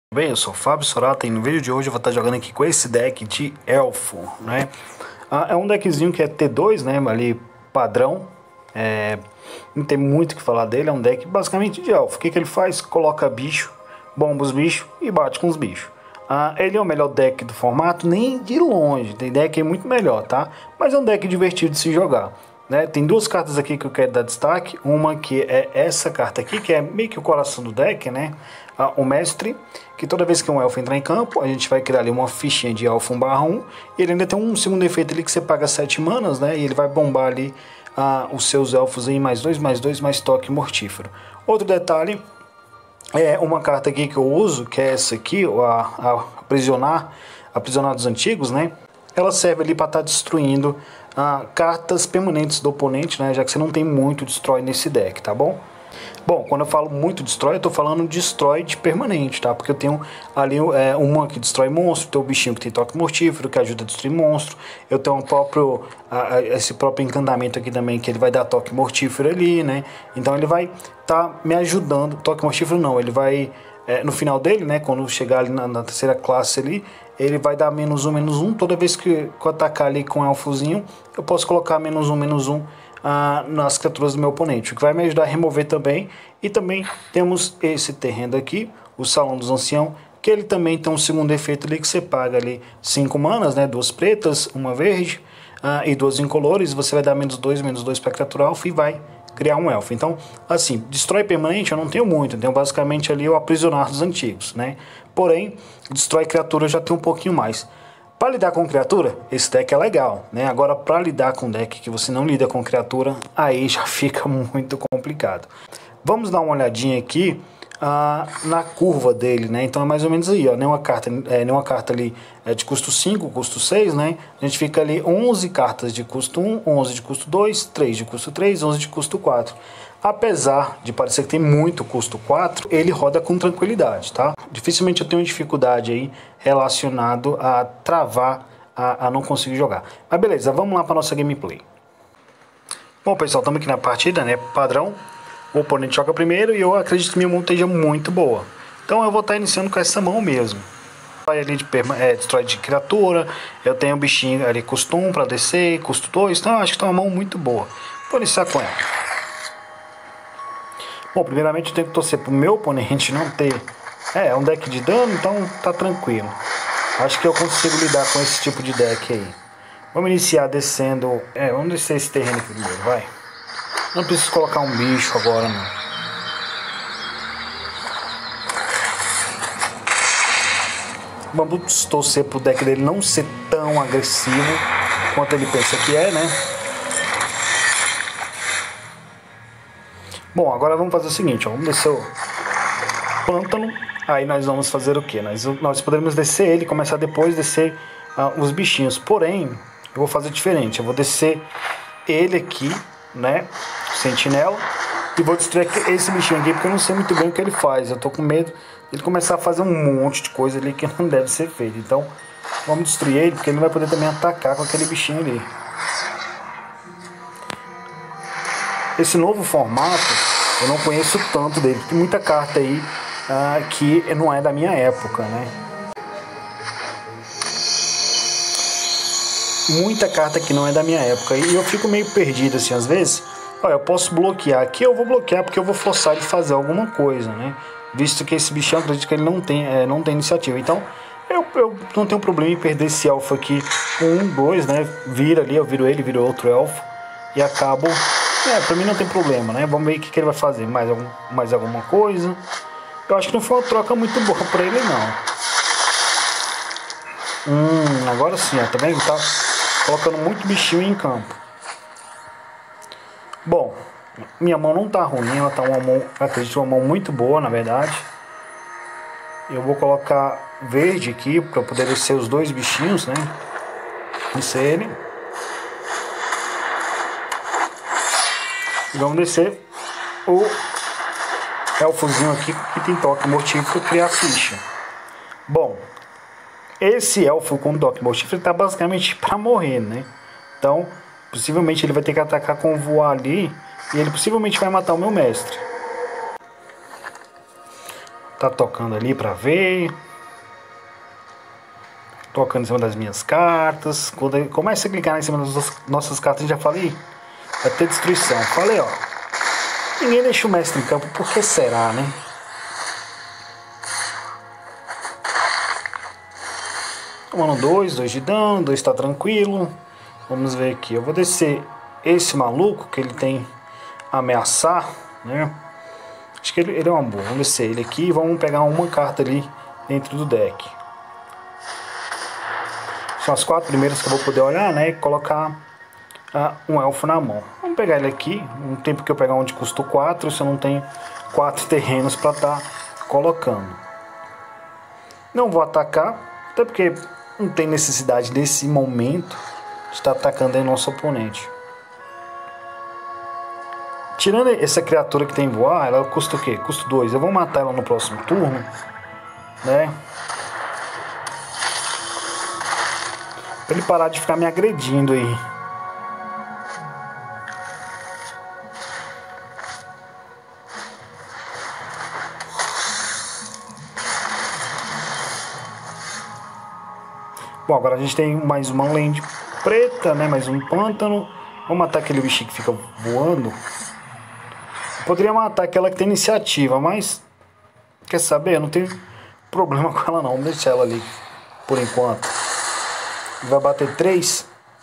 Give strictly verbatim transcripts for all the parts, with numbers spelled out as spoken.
Bem, eu sou o Fábio Sorata e no vídeo de hoje eu vou estar jogando aqui com esse deck de Elfo, né? Ah, é um deckzinho que é T dois, né? Ali padrão, é, não tem muito o que falar dele, é um deck basicamente de Elfo. O que, que ele faz? Coloca bicho, bomba os bichos e bate com os bichos. Ah, ele é o melhor deck do formato? Nem de longe, tem deck muito melhor, tá? Mas é um deck divertido de se jogar. Né? Tem duas cartas aqui que eu quero dar destaque. Uma que é essa carta aqui, que é meio que o coração do deck, né? Ah, o mestre, que toda vez que um elfo entrar em campo, a gente vai criar ali uma fichinha de elfo um barra um. E ele ainda tem um segundo efeito ali que você paga sete manas, né? E ele vai bombar ali ah, os seus elfos em mais dois, mais dois, mais toque mortífero. Outro detalhe, é uma carta aqui que eu uso, que é essa aqui, a, a aprisionar, aprisionar dos antigos, né? Ela serve ali para estar tá destruindo ah, cartas permanentes do oponente, né? Já que você não tem muito destrói nesse deck, tá bom? Bom, quando eu falo muito destrói, eu tô falando destrói de permanente, tá? Porque eu tenho ali é, uma que destrói monstro, tem o bichinho que tem toque mortífero, que ajuda a destruir monstro. Eu tenho um próprio, a, esse próprio encantamento aqui também, que ele vai dar toque mortífero ali, né? Então ele vai tá me ajudando, toque mortífero não, ele vai, é, no final dele, né? Quando chegar ali na, na terceira classe ali, ele vai dar menos um, menos um. Toda vez que eu atacar ali com o elfozinho, eu posso colocar menos um, menos um. Ah, nas criaturas do meu oponente, o que vai me ajudar a remover também. E também temos esse terreno aqui, o Salão dos Anciãos, que ele também tem um segundo efeito ali, que você paga ali cinco manas, né, duas pretas, uma verde ah, e duas incolores. Você vai dar menos dois, menos dois para a criatura alfa e vai criar um elfo. Então, assim, destrói permanente eu não tenho muito, eu tenho basicamente ali o aprisionar dos antigos, né? Porém, destrói criatura eu já tenho um pouquinho mais. Para lidar com criatura, esse deck é legal, né? Agora, para lidar com deck que você não lida com criatura, aí já fica muito complicado. Vamos dar uma olhadinha aqui ah, na curva dele, né? Então é mais ou menos aí, ó. Nenhuma carta, é, nenhuma carta ali é de custo cinco, custo seis, né? A gente fica ali onze cartas de custo um, onze de custo dois, três de custo três, onze de custo quatro. Apesar de parecer que tem muito custo quatro, ele roda com tranquilidade, tá? Dificilmente eu tenho dificuldade aí relacionado a travar, a, a não conseguir jogar. Mas beleza, vamos lá para nossa gameplay. Bom, pessoal, estamos aqui na partida, né? Padrão. O oponente joga primeiro e eu acredito que minha mão esteja muito boa. Então eu vou estar iniciando com essa mão mesmo. Vai ali de é, destrói de criatura. Eu tenho um bichinho ali custo um para descer, custo dois. Então eu acho que está uma mão muito boa. Vou iniciar com ela. Bom, primeiramente eu tenho que torcer pro meu oponente não ter... É, é um deck de dano, então tá tranquilo. Acho que eu consigo lidar com esse tipo de deck aí. Vamos iniciar descendo... É, vamos descer esse terreno aqui primeiro, vai. Não preciso colocar um bicho agora, não. Vamos torcer pro deck dele não ser tão agressivo quanto ele pensa que é, né? Bom, agora vamos fazer o seguinte, ó, vamos descer o pântano, aí nós vamos fazer o que? Nós, nós poderemos descer ele e começar depois descer uh, os bichinhos, porém, eu vou fazer diferente, eu vou descer ele aqui, né, sentinela, e vou destruir esse bichinho aqui, porque eu não sei muito bem o que ele faz, eu tô com medo de ele começar a fazer um monte de coisa ali que não deve ser feito, então vamos destruir ele, porque ele não vai poder também atacar com aquele bichinho ali. Esse novo formato, eu não conheço tanto dele, tem muita carta aí ah, que não é da minha época, né? Muita carta que não é da minha época, e eu fico meio perdido assim, às vezes. Olha, eu posso bloquear aqui, eu vou bloquear porque eu vou forçar ele a fazer alguma coisa, né? Visto que esse bichão, acredito que ele não tem, é, não tem iniciativa, então eu, eu não tenho problema em perder esse elfo aqui, um, dois, né? Vira ali, eu viro ele, viro outro elfo, e acabo... É, pra mim não tem problema, né? Vamos ver o que, que ele vai fazer. Mais, algum, mais alguma coisa. Eu acho que não foi uma troca muito boa pra ele, não. Hum, agora sim, ó. Tá vendo? Tá colocando muito bichinho em campo. Bom, minha mão não tá ruim. Ela tá uma mão, acredito, uma mão muito boa, na verdade. Eu vou colocar verde aqui pra poder descer os dois bichinhos, né? Descer ele. E vamos descer o elfozinho aqui que tem toque mortífero criar a ficha. Bom, esse elfo com toque mortífero está basicamente para morrer, né? Então, possivelmente ele vai ter que atacar com voar ali e ele possivelmente vai matar o meu mestre. Tá tocando ali pra ver. Tocando em cima das minhas cartas. Quando ele começa a clicar em cima das nossas cartas, já falei, vai ter destruição. Falei, ó. Ninguém deixa o mestre em campo, por que será, né? Tomando dois, dois de dano, dois tá tranquilo. Vamos ver aqui, eu vou descer esse maluco que ele tem ameaçar, né? Acho que ele, ele é uma boa. Vamos descer ele aqui e vamos pegar uma carta ali dentro do deck. São as quatro primeiras que eu vou poder olhar, né? E colocar uh, um elfo na mão. Vamos pegar ele aqui. Um tempo que eu pegar onde custou quatro, se eu não tenho quatro terrenos para estar tá colocando. Não vou atacar, até porque não tem necessidade nesse momento de estar tá atacando aí nosso oponente. Tirando essa criatura que tem voar, ela custa o quê? Custa dois. Eu vou matar ela no próximo turno, né? Pra ele parar de ficar me agredindo aí. Bom, agora a gente tem mais uma land preta, né? Mais um pântano. Vamos matar aquele bichinho que fica voando. Eu poderia matar aquela que tem iniciativa, mas... Quer saber? Eu não tenho problema com ela não. Vamos deixar ela ali por enquanto. Vai bater três.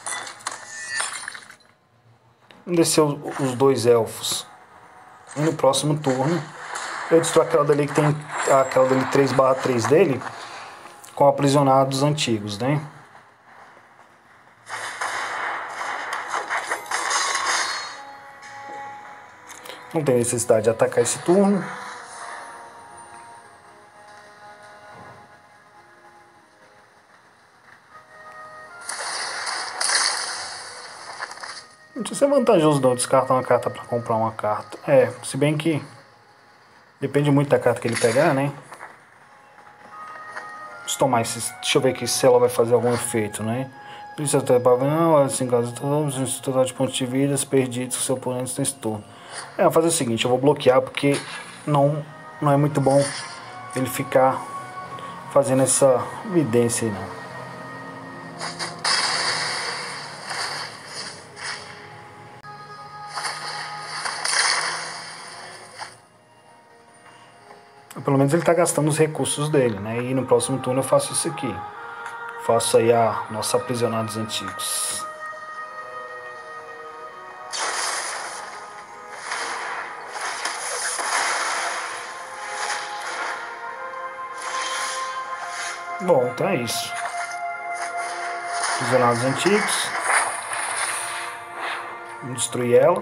Vamos descer os dois elfos. E no próximo turno eu destruo aquela dali que tem aquela dali três barra três dele com aprisionados antigos, né? Não tem necessidade de atacar esse turno. Não precisa ser vantajoso não descartar uma carta para comprar uma carta. É, se bem que depende muito da carta que ele pegar, né? Vamos tomar esse, deixa eu ver aqui se ela vai fazer algum efeito, né? Precisa ter pavilhão, assim, caso todos os total de pontos de vida perdidos que seu oponente nesse turno. É, vou fazer o seguinte, eu vou bloquear porque não, não é muito bom ele ficar fazendo essa evidência aí não. Pelo menos ele está gastando os recursos dele, né? E no próximo turno eu faço isso aqui. Faço aí a nossos aprisionados antigos. Bom, então é isso. Aprisionados antigos. Vamos destruir ela.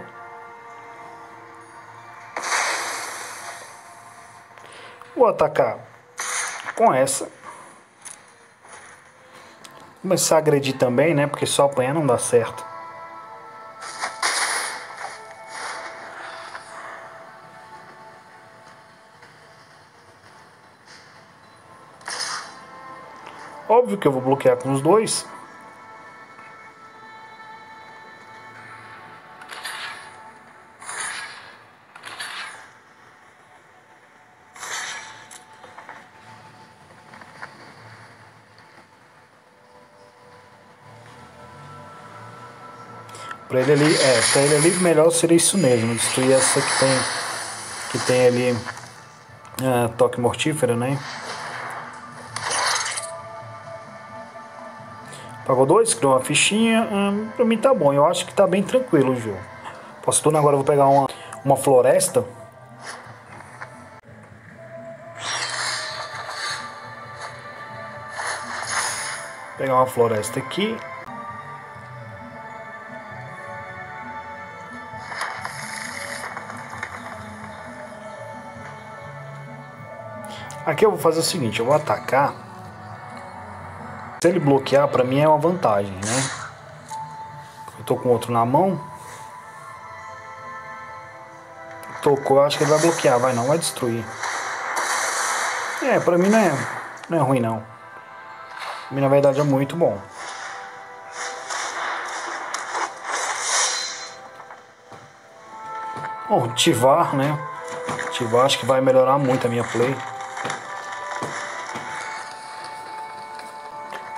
Vou atacar com essa. Começar a agredir também, né? Porque só apanhar não dá certo. Óbvio que eu vou bloquear com os dois. Pra ele ali, é, pra ele ali melhor seria isso mesmo, destruir essa que tem, que tem ali é, toque mortífero, né? Pagou dois, criou uma fichinha, hum, pra mim tá bom, eu acho que tá bem tranquilo o jogo. Posso turno agora, eu vou pegar uma, uma floresta. Pegar uma floresta aqui. Aqui eu vou fazer o seguinte, eu vou atacar. Se ele bloquear, pra mim é uma vantagem, né? Eu tô com outro na mão. Tocou, eu acho que ele vai bloquear, vai não, vai destruir. É, pra mim não é, não é ruim não. Pra mim na verdade é muito bom. Bom, Tivar, né? Tivar acho que vai melhorar muito a minha play.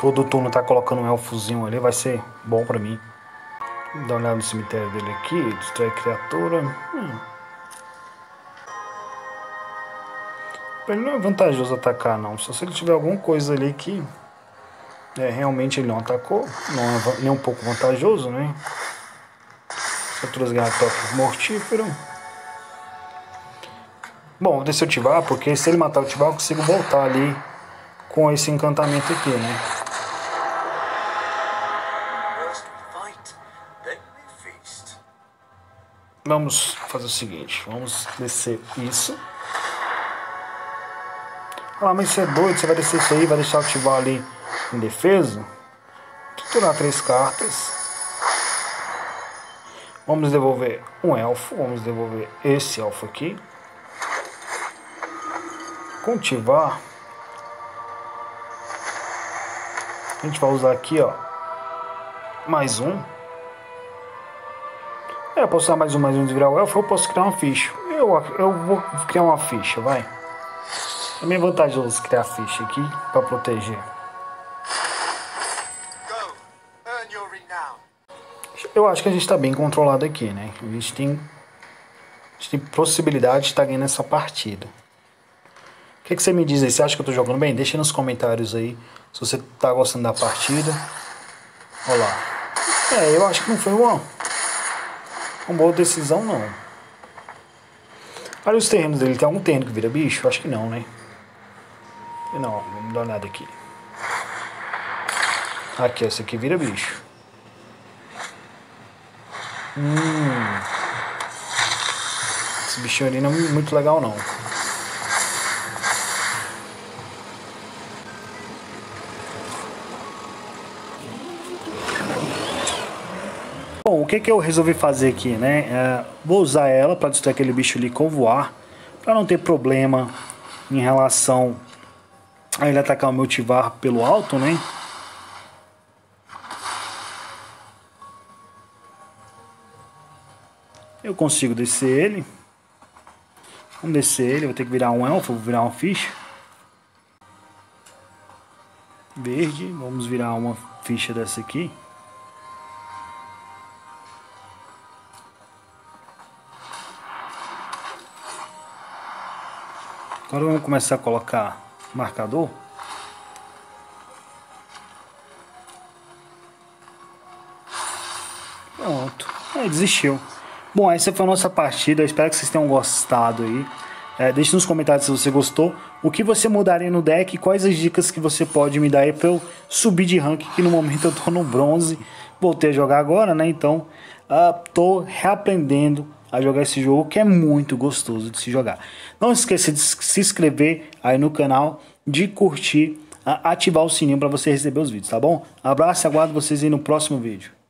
todo turno tá colocando um elfozinho ali, vai ser bom pra mim. Dá uma olhada no cemitério dele aqui, destrói criatura. Hum. Pra ele não é vantajoso atacar não, só se ele tiver alguma coisa ali que é, realmente ele não atacou, não é nem um pouco vantajoso, né? Criaturas ganham toque mortífero. Bom, vou descer o Tivar, porque se ele matar o Tivar eu consigo voltar ali com esse encantamento aqui, né? Vamos fazer o seguinte, vamos descer isso. Ah, mas você é doido, você vai descer isso aí, vai deixar o Tivar ali em defesa? Triturar três cartas. Vamos devolver um elfo, vamos devolver esse elfo aqui. Cultivar. A gente vai usar aqui, ó, mais um. É, eu posso usar mais um, mais um de virar o elfo, ou eu posso criar uma ficha. Eu, eu vou criar uma ficha, vai. É meio vantajoso criar ficha aqui para proteger. Eu acho que a gente está bem controlado aqui, né? A gente tem, a gente tem possibilidade de estar ganhando essa partida. O que, que você me diz aí? Você acha que eu estou jogando bem? Deixa nos comentários aí se você está gostando da partida. Olha lá. É, eu acho que não foi uma, uma boa decisão, não. Olha os terrenos dele. Tem algum terreno que vira bicho? Acho que não, né? Não, vamos dar uma olhada aqui. Aqui, esse aqui vira bicho. Hum. Esse bichinho ali não é muito legal, não. Bom, o que que eu resolvi fazer aqui, né? É, vou usar ela para destruir aquele bicho ali com voar, para não ter problema em relação a ele atacar o meu Tivar pelo alto, né? Eu consigo descer ele. Vamos descer ele, vou ter que virar um elfo, vou virar uma ficha. Verde, vamos virar uma ficha dessa aqui. Agora vamos começar a colocar marcador. Pronto, aí desistiu. Bom, essa foi a nossa partida, eu espero que vocês tenham gostado aí. É, deixe nos comentários se você gostou, o que você mudaria no deck e quais as dicas que você pode me dar aí para eu subir de rank, que no momento eu tô no bronze, voltei a jogar agora, né, então uh, tô reaprendendo a jogar esse jogo que é muito gostoso de se jogar. Não esqueça de se inscrever aí no canal, de curtir, uh, ativar o sininho para você receber os vídeos, tá bom? Abraço e aguardo vocês aí no próximo vídeo.